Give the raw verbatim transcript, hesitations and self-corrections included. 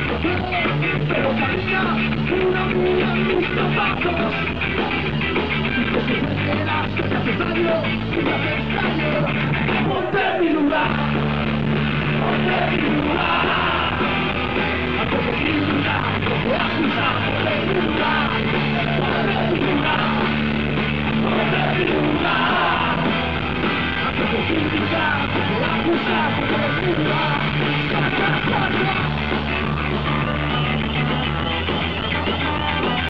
Pero camina una mula en mis zapatos. Y que se perderás, que te hace daño, y te hace extraño. Ponte en mi lugar, ponte en mi lugar. Ponte en mi lugar, ponte a cruzar, ponte en mi lugar. Ponte en mi lugar, ponte en mi lugar. Ponte en mi lugar, ponte a cruzar, ponte en mi lugar.